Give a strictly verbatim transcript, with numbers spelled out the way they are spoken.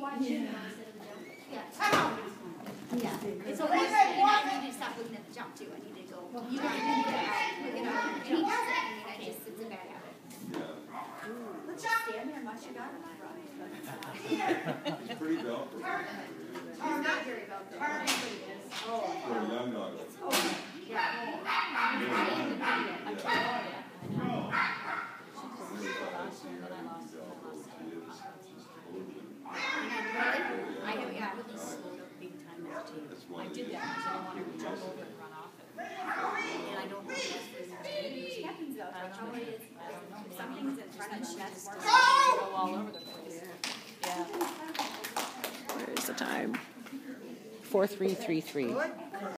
watch Yeah. it instead of the jump. Yeah. Yeah. It's a worse thing. And I need to stop looking at the jump too. I need to go. You got to look it out. Look it out. And he does it. I mean, I just, it's a bad habit. Good job. Stand there and watch your dog run. He's pretty belt. He's not very belt though. Oh. For a young dog. Oh. Yeah. I have, yeah, I slowed up big time meditating. I did that because I don't want her to jump over and run off it. And I don't know if that's what happens though. That's how it is. Something's in front of me. That's go all over the place. Yeah. Where's the time? four three three three.